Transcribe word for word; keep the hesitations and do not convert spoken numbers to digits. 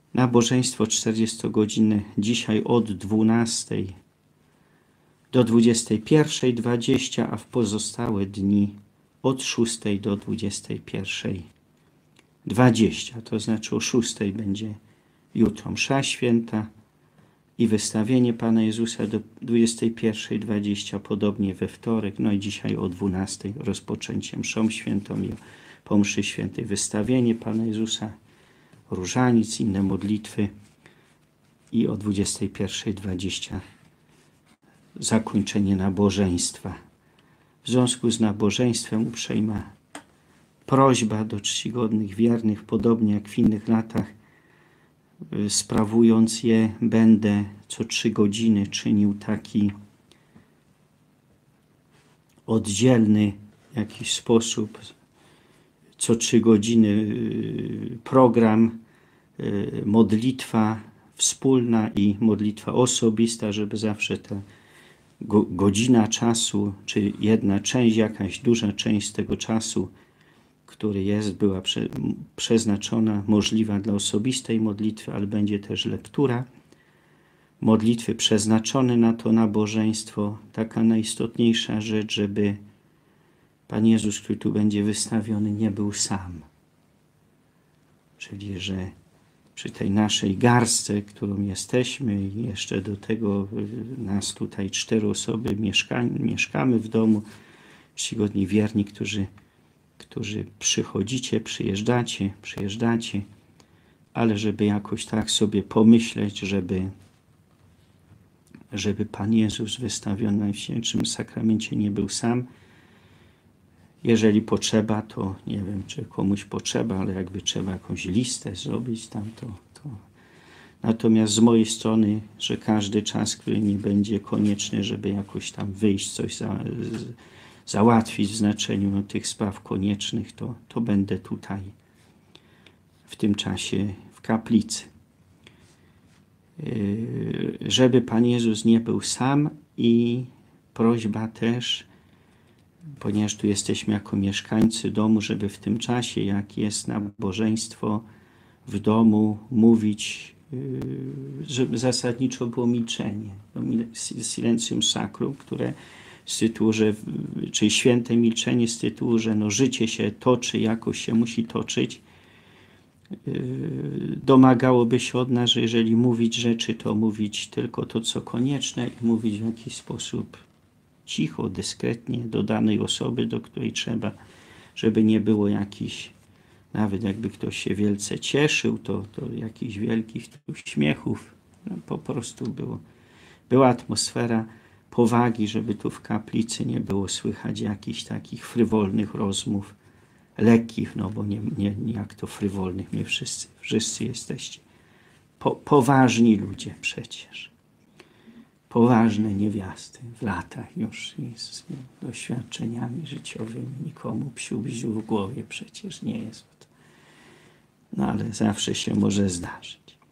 Nabożeństwo czterdziestogodzinne dzisiaj od dwunastej do dwudziestej pierwszej dwadzieścia, a w pozostałe dni od szóstej do dwudziestej pierwszej dwadzieścia. To znaczy o szóstej będzie jutro msza święta i wystawienie Pana Jezusa do dwudziestej pierwszej dwadzieścia, podobnie we wtorek, no i dzisiaj o dwunastej rozpoczęcie mszą świętą i po mszy świętej wystawienie Pana Jezusa, różaniec, inne modlitwy i o dwudziestej pierwszej dwadzieścia zakończenie nabożeństwa. W związku z nabożeństwem uprzejma prośba do czcigodnych wiernych, podobnie jak w innych latach, sprawując je, będę co trzy godziny czynił taki oddzielny w jakiś sposób, co trzy godziny program, modlitwa wspólna i modlitwa osobista, żeby zawsze ta godzina czasu, czy jedna część, jakaś duża część z tego czasu, który jest, była prze, przeznaczona, możliwa dla osobistej modlitwy, ale będzie też lektura modlitwy przeznaczone na to nabożeństwo. Taka najistotniejsza rzecz, żeby Pan Jezus, który tu będzie wystawiony, nie był sam. Czyli, że przy tej naszej garstce, którą jesteśmy i jeszcze do tego nas tutaj cztery osoby mieszka, mieszkamy w domu, czcigodni wierni, którzy, którzy przychodzicie, przyjeżdżacie, przyjeżdżacie, ale żeby jakoś tak sobie pomyśleć, żeby, żeby Pan Jezus wystawiony w Najświętszym Sakramencie nie był sam. Jeżeli potrzeba, to nie wiem, czy komuś potrzeba, ale jakby trzeba jakąś listę zrobić tam, to, to. Natomiast z mojej strony, że każdy czas, który nie będzie konieczny, żeby jakoś tam wyjść, coś za, z, załatwić w znaczeniu no, tych spraw koniecznych, to, to będę tutaj w tym czasie w kaplicy. Yy, żeby Pan Jezus nie był sam i prośba też, ponieważ tu jesteśmy jako mieszkańcy domu, żeby w tym czasie, jak jest nabożeństwo w domu, mówić, żeby zasadniczo było milczenie. Silencium sacrum, które z tytułu, że, czyli święte milczenie z tytułu, że no życie się toczy, jakoś się musi toczyć. Domagałoby się od nas, że jeżeli mówić rzeczy, to mówić tylko to, co konieczne i mówić w jakiś sposób cicho, dyskretnie do danej osoby, do której trzeba, żeby nie było jakichś, nawet jakby ktoś się wielce cieszył, to, to jakichś wielkich uśmiechów. No, po prostu było, była atmosfera powagi, żeby tu w kaplicy nie było słychać jakichś takich frywolnych rozmów, lekkich, no bo nie, nie, nie jak to frywolnych, my wszyscy, wszyscy jesteście po, poważni ludzie przecież. Poważne niewiasty w latach już i z doświadczeniami życiowymi. Nikomu psiu bziu w głowie przecież nie jest. No ale zawsze się może zdarzyć.